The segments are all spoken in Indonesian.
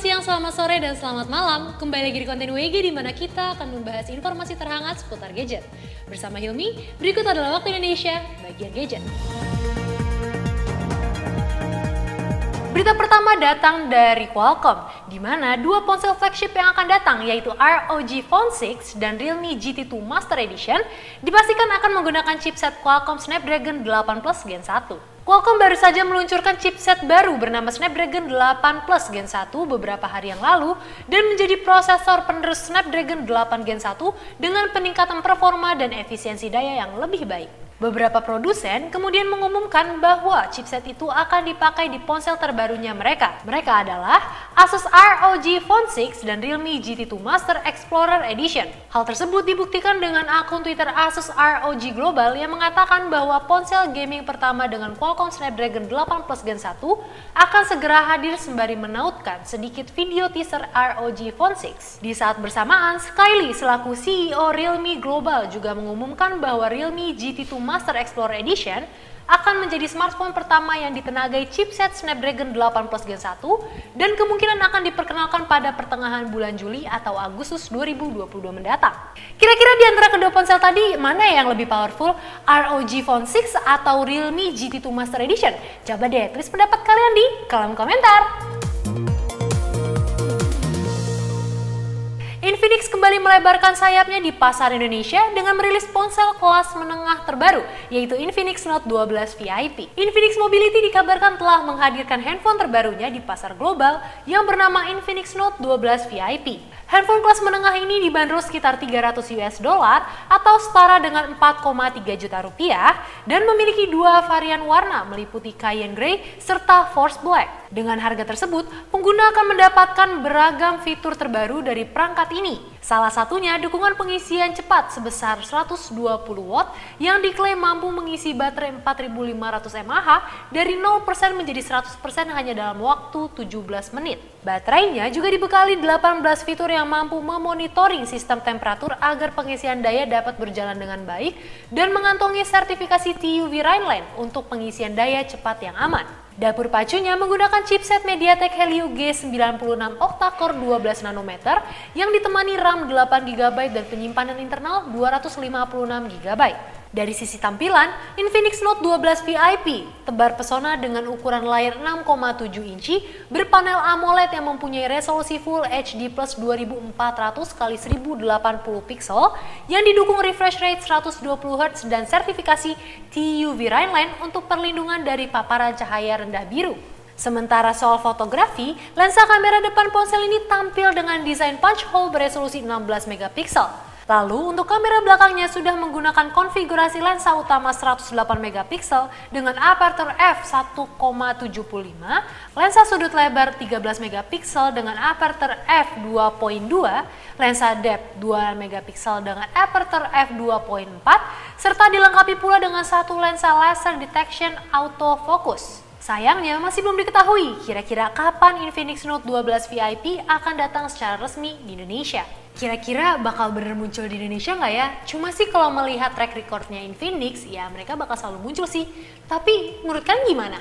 siang, selamat sore, dan selamat malam. Kembali lagi di konten WG di mana kita akan membahas informasi terhangat seputar gadget. Bersama Hilmi, berikut adalah Waktu Indonesia bagian gadget. Berita pertama datang dari Qualcomm, di mana dua ponsel flagship yang akan datang yaitu ROG Phone 6 dan Realme GT2 Master Edition dipastikan akan menggunakan chipset Qualcomm Snapdragon 8 Plus Gen 1. Qualcomm baru saja meluncurkan chipset baru bernama Snapdragon 8 Plus Gen 1 beberapa hari yang lalu dan menjadi prosesor penerus Snapdragon 8 Gen 1 dengan peningkatan performa dan efisiensi daya yang lebih baik. Beberapa produsen kemudian mengumumkan bahwa chipset itu akan dipakai di ponsel terbarunya mereka. Mereka adalah Asus ROG Phone 6 dan Realme GT2 Master Explorer Edition. Hal tersebut dibuktikan dengan akun Twitter Asus ROG Global yang mengatakan bahwa ponsel gaming pertama dengan Qualcomm Snapdragon 8 Plus Gen 1 akan segera hadir sembari menautkan sedikit video teaser ROG Phone 6. Di saat bersamaan, Skyly selaku CEO Realme Global juga mengumumkan bahwa Realme GT2 Master Explorer Edition akan menjadi smartphone pertama yang ditenagai chipset Snapdragon 8 Plus Gen 1 dan kemungkinan akan diperkenalkan pada pertengahan bulan Juli atau Agustus 2022 mendatang. Kira-kira di antara kedua ponsel tadi, mana yang lebih powerful? ROG Phone 6 atau Realme GT2 Master Edition? Coba deh tulis pendapat kalian di kolom komentar. Infinix kembali melebarkan sayapnya di pasar Indonesia dengan merilis ponsel kelas menengah terbaru, yaitu Infinix Note 12 VIP. Infinix Mobility dikabarkan telah menghadirkan handphone terbarunya di pasar global yang bernama Infinix Note 12 VIP. Handphone kelas menengah ini dibanderol sekitar $300 atau setara dengan 4,3 juta rupiah dan memiliki dua varian warna meliputi Cayenne Grey serta Force Black. Dengan harga tersebut, pengguna akan mendapatkan beragam fitur terbaru dari perangkat ini. Salah satunya dukungan pengisian cepat sebesar 120 watt yang diklaim mampu mengisi baterai 4500 mAh dari 0% menjadi 100% hanya dalam waktu 17 menit. Baterainya juga dibekali 18 fitur yang mampu memonitoring sistem temperatur agar pengisian daya dapat berjalan dengan baik dan mengantongi sertifikasi TUV Rainline untuk pengisian daya cepat yang aman. Dapur pacunya menggunakan chipset MediaTek Helio G96 octa-core 12 nanometer yang ditemani RAM 8GB dan penyimpanan internal 256GB. Dari sisi tampilan, Infinix Note 12 VIP tebar pesona dengan ukuran layar 6,7 inci berpanel AMOLED yang mempunyai resolusi Full HD Plus 2400x1080 pixel yang didukung refresh rate 120Hz dan sertifikasi TUV Rainline untuk perlindungan dari paparan cahaya rendah biru. Sementara soal fotografi, lensa kamera depan ponsel ini tampil dengan desain punch hole beresolusi 16 megapiksel. Lalu untuk kamera belakangnya sudah menggunakan konfigurasi lensa utama 108 megapiksel dengan aperture f1,75, lensa sudut lebar 13 megapiksel dengan aperture f2.2, lensa depth 2 megapiksel dengan aperture f2.4, serta dilengkapi pula dengan satu lensa laser detection autofocus. Sayangnya masih belum diketahui kira-kira kapan Infinix Note 12 VIP akan datang secara resmi di Indonesia. Kira-kira bakal bener muncul di Indonesia nggak ya? Cuma sih kalau melihat track recordnya Infinix, ya mereka bakal selalu muncul sih. Tapi menurut kalian gimana?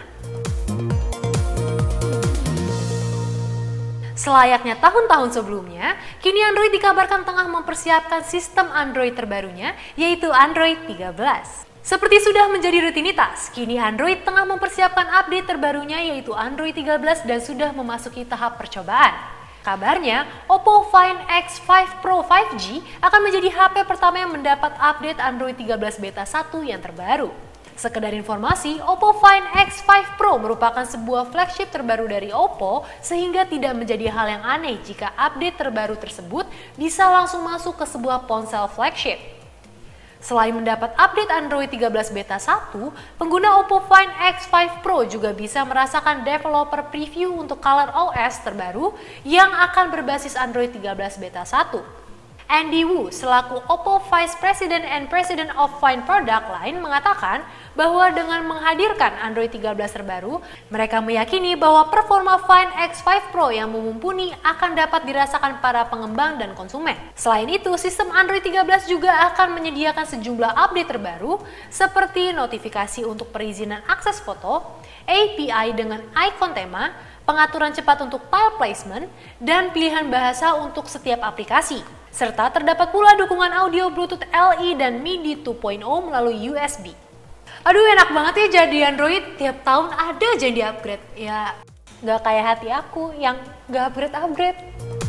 Selayaknya tahun-tahun sebelumnya, kini Android dikabarkan tengah mempersiapkan sistem Android terbarunya, yaitu Android 13. Seperti sudah menjadi rutinitas, kini Android tengah mempersiapkan update terbarunya yaitu Android 13 dan sudah memasuki tahap percobaan. Kabarnya, Oppo Find X5 Pro 5G akan menjadi HP pertama yang mendapat update Android 13 Beta 1 yang terbaru. Sekedar informasi, Oppo Find X5 Pro merupakan sebuah flagship terbaru dari Oppo sehingga tidak menjadi hal yang aneh jika update terbaru tersebut bisa langsung masuk ke sebuah ponsel flagship. Selain mendapat update Android 13 Beta 1, pengguna Oppo Find X5 Pro juga bisa merasakan developer preview untuk ColorOS terbaru yang akan berbasis Android 13 Beta 1. Andy Wu selaku Oppo Vice President and President of Find Product Line mengatakan bahwa dengan menghadirkan Android 13 terbaru, mereka meyakini bahwa performa Find X5 Pro yang mumpuni akan dapat dirasakan para pengembang dan konsumen. Selain itu, sistem Android 13 juga akan menyediakan sejumlah update terbaru seperti notifikasi untuk perizinan akses foto, API dengan icon tema, pengaturan cepat untuk tile placement, dan pilihan bahasa untuk setiap aplikasi. Serta terdapat pula dukungan audio Bluetooth LE dan MIDI 2.0 melalui USB. Aduh, enak banget ya jadi Android, tiap tahun ada aja yang di-upgrade. Ya, nggak kayak hati aku yang nggak upgrade-upgrade.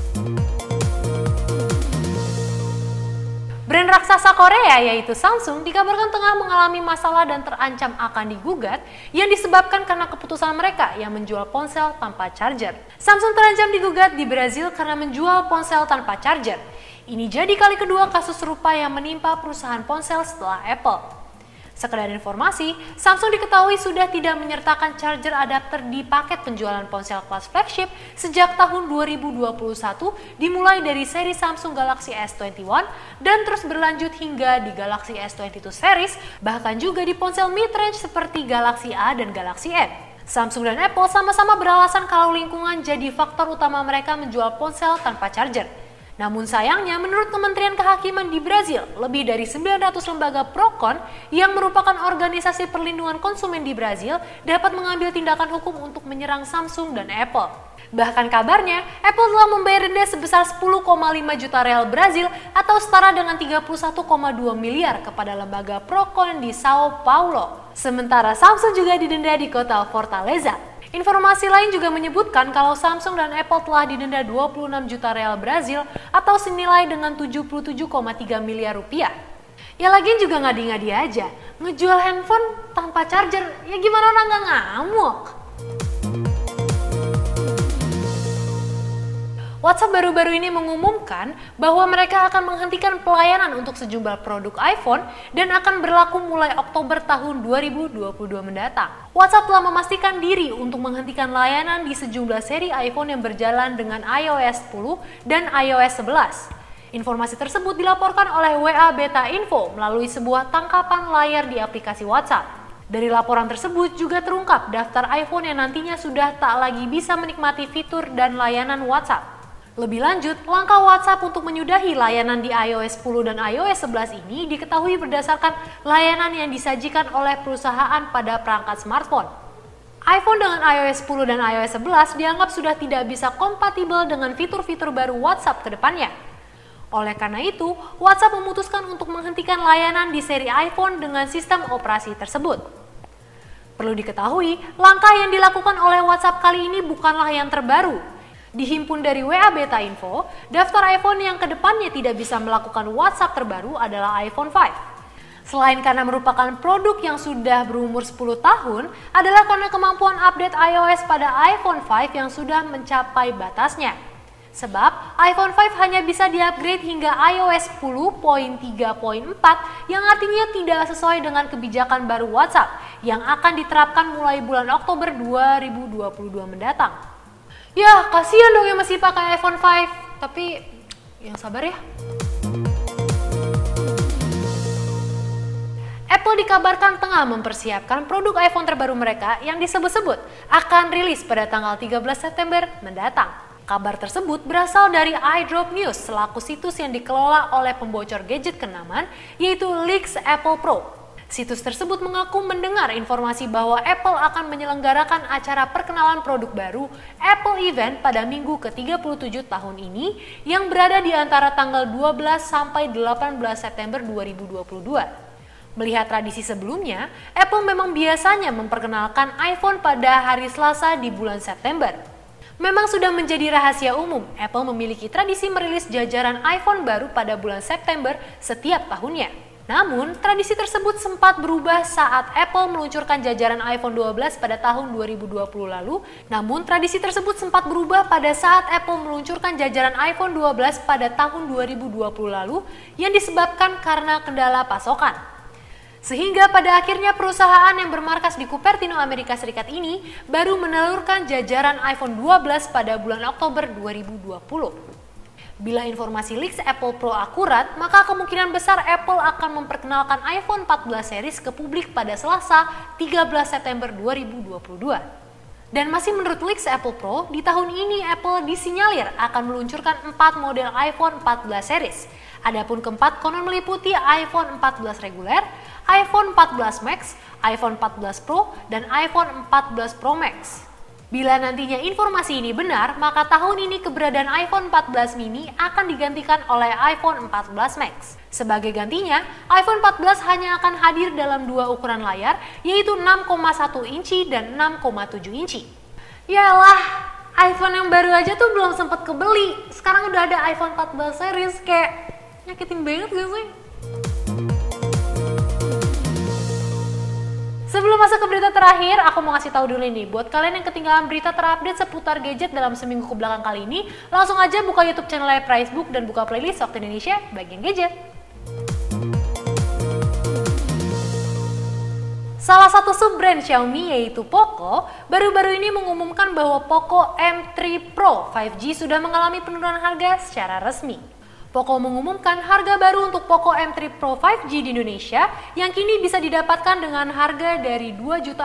Brand raksasa Korea yaitu Samsung dikabarkan tengah mengalami masalah dan terancam akan digugat yang disebabkan karena keputusan mereka yang menjual ponsel tanpa charger. Samsung terancam digugat di Brazil karena menjual ponsel tanpa charger. Ini jadi kali kedua kasus serupa yang menimpa perusahaan ponsel setelah Apple. Sekedar informasi, Samsung diketahui sudah tidak menyertakan charger adapter di paket penjualan ponsel kelas flagship sejak tahun 2021 dimulai dari seri Samsung Galaxy S21 dan terus berlanjut hingga di Galaxy S22 series, bahkan juga di ponsel mid-range seperti Galaxy A dan Galaxy M. Samsung dan Apple sama-sama beralasan kalau lingkungan jadi faktor utama mereka menjual ponsel tanpa charger. Namun sayangnya, menurut Kementerian Kehakiman di Brazil, lebih dari 900 lembaga Procon yang merupakan organisasi perlindungan konsumen di Brazil dapat mengambil tindakan hukum untuk menyerang Samsung dan Apple. Bahkan kabarnya, Apple telah membayar denda sebesar 10,5 juta real Brazil atau setara dengan 31,2 miliar kepada lembaga Procon di Sao Paulo. Sementara Samsung juga didenda di kota Fortaleza. Informasi lain juga menyebutkan kalau Samsung dan Apple telah didenda 26 juta real Brazil atau senilai dengan 77,3 miliar rupiah. Ya lagian juga ngadi-ngadi aja, ngejual handphone tanpa charger, ya gimana orang nggak ngamuk? WhatsApp baru-baru ini mengumumkan bahwa mereka akan menghentikan pelayanan untuk sejumlah produk iPhone dan akan berlaku mulai Oktober tahun 2022 mendatang. WhatsApp telah memastikan diri untuk menghentikan layanan di sejumlah seri iPhone yang berjalan dengan iOS 10 dan iOS 11. Informasi tersebut dilaporkan oleh WA Beta Info melalui sebuah tangkapan layar di aplikasi WhatsApp. Dari laporan tersebut juga terungkap daftar iPhone yang nantinya sudah tak lagi bisa menikmati fitur dan layanan WhatsApp. Lebih lanjut, langkah WhatsApp untuk menyudahi layanan di iOS 10 dan iOS 11 ini diketahui berdasarkan layanan yang disajikan oleh perusahaan pada perangkat smartphone. iPhone dengan iOS 10 dan iOS 11 dianggap sudah tidak bisa kompatibel dengan fitur-fitur baru WhatsApp ke depannya. Oleh karena itu, WhatsApp memutuskan untuk menghentikan layanan di seri iPhone dengan sistem operasi tersebut. Perlu diketahui, langkah yang dilakukan oleh WhatsApp kali ini bukanlah yang terbaru. Dihimpun dari WA Beta Info, daftar iPhone yang kedepannya tidak bisa melakukan WhatsApp terbaru adalah iPhone 5. Selain karena merupakan produk yang sudah berumur 10 tahun, adalah karena kemampuan update iOS pada iPhone 5 yang sudah mencapai batasnya. Sebab iPhone 5 hanya bisa di-upgrade hingga iOS 10.3.4 yang artinya tidak sesuai dengan kebijakan baru WhatsApp yang akan diterapkan mulai bulan Oktober 2022 mendatang. Ya, kasihan dong yang masih pakai iPhone 5, tapi yang sabar ya. Apple dikabarkan tengah mempersiapkan produk iPhone terbaru mereka yang disebut-sebut akan rilis pada tanggal 13 September mendatang. Kabar tersebut berasal dari iDrop News selaku situs yang dikelola oleh pembocor gadget kenamaan yaitu Leaks Apple Pro. Situs tersebut mengaku mendengar informasi bahwa Apple akan menyelenggarakan acara perkenalan produk baru Apple Event pada minggu ke-37 tahun ini yang berada di antara tanggal 12 sampai 18 September 2022. Melihat tradisi sebelumnya, Apple memang biasanya memperkenalkan iPhone pada hari Selasa di bulan September. Memang sudah menjadi rahasia umum, Apple memiliki tradisi merilis jajaran iPhone baru pada bulan September setiap tahunnya. Namun, tradisi tersebut sempat berubah saat Apple meluncurkan jajaran iPhone 12 pada tahun 2020 lalu. Namun, tradisi tersebut sempat berubah pada saat Apple meluncurkan jajaran iPhone 12 pada tahun 2020 lalu yang disebabkan karena kendala pasokan. Sehingga pada akhirnya perusahaan yang bermarkas di Cupertino, Amerika Serikat ini baru menelurkan jajaran iPhone 12 pada bulan Oktober 2020. Bila informasi leaks Apple Pro akurat, maka kemungkinan besar Apple akan memperkenalkan iPhone 14 series ke publik pada Selasa 13 September 2022. Dan masih menurut leaks Apple Pro, di tahun ini Apple disinyalir akan meluncurkan 4 model iPhone 14 series. Adapun keempat konon meliputi iPhone 14 reguler, iPhone 14 Max, iPhone 14 Pro, dan iPhone 14 Pro Max. Bila nantinya informasi ini benar, maka tahun ini keberadaan iPhone 14 mini akan digantikan oleh iPhone 14 Max. Sebagai gantinya, iPhone 14 hanya akan hadir dalam dua ukuran layar, yaitu 6,1 inci dan 6,7 inci. Yalah, iPhone yang baru aja tuh belum sempat kebeli, sekarang udah ada iPhone 14 series, kayak nyakitin banget gak sih? Sebelum masuk ke berita terakhir, aku mau ngasih tahu dulu nih, buat kalian yang ketinggalan berita terupdate seputar gadget dalam seminggu kebelakang kali ini, langsung aja buka YouTube channel Pricebook dan buka playlist Waktu Indonesia bagian gadget. Salah satu sub-brand Xiaomi yaitu Poco, baru-baru ini mengumumkan bahwa Poco M3 Pro 5G sudah mengalami penurunan harga secara resmi. Poco mengumumkan harga baru untuk Poco M3 Pro 5G di Indonesia yang kini bisa didapatkan dengan harga dari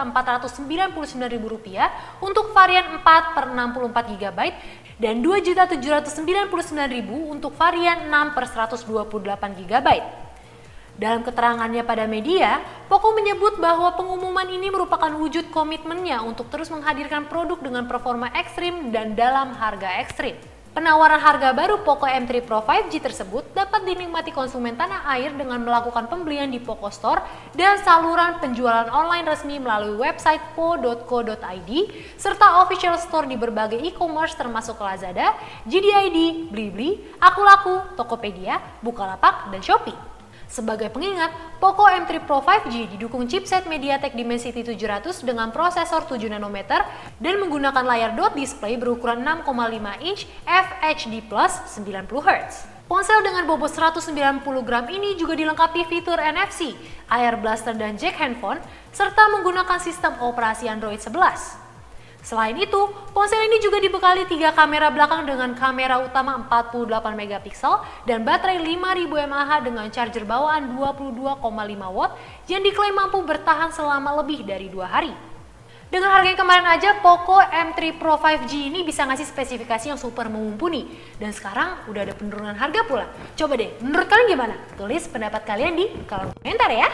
Rp2.499.000 untuk varian 4/64GB dan Rp2.799.000 untuk varian 6/128GB. Dalam keterangannya pada media, Poco menyebut bahwa pengumuman ini merupakan wujud komitmennya untuk terus menghadirkan produk dengan performa ekstrim dan dalam harga ekstrim. Penawaran harga baru Poco M3 Pro 5G tersebut dapat dinikmati konsumen tanah air dengan melakukan pembelian di Poco Store dan saluran penjualan online resmi melalui website po.co.id serta official store di berbagai e-commerce termasuk Lazada, JD.id, Blibli, Akulaku, Tokopedia, Bukalapak, dan Shopee. Sebagai pengingat, Poco M3 Pro 5G didukung chipset MediaTek Dimensity 700 dengan prosesor 7 nanometer dan menggunakan layar dot display berukuran 6,5 inch FHD+ 90Hz. Ponsel dengan bobot 190 gram ini juga dilengkapi fitur NFC, Air Blaster dan jack handphone, serta menggunakan sistem operasi Android 11. Selain itu, ponsel ini juga dibekali 3 kamera belakang dengan kamera utama 48 megapiksel dan baterai 5000 mAh dengan charger bawaan 22,5 watt yang diklaim mampu bertahan selama lebih dari 2 hari. Dengan harga yang kemarin aja, Poco M3 Pro 5G ini bisa ngasih spesifikasi yang super mumpuni. Dan sekarang udah ada penurunan harga pula. Coba deh, menurut kalian gimana? Tulis pendapat kalian di kolom komentar ya.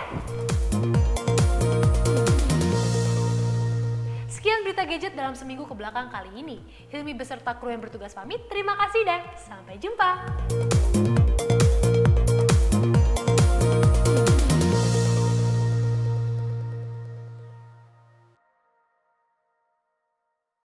Sekian berita gadget dalam seminggu kebelakang kali ini. Hilmi beserta kru yang bertugas pamit, terima kasih dan sampai jumpa.